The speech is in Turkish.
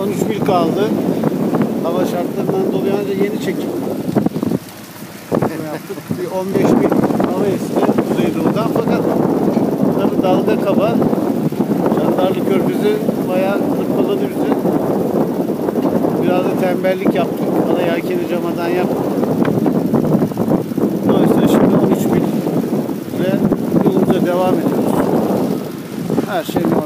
13 mil kaldı. Hava şartlarından dolayı ancak yeni çekim yaptık. Bir 15 mil hava esti Kuzeydoğu'dan, fakat tabi dalga kaba. Çandarlı Körfezi bayağı hırpaladı bizi. Biraz da tembellik yaptık. Ana yelkeni camadan yaptık. Dolayısıyla şimdi 13 mil ile yolumuza devam ediyoruz. Her şey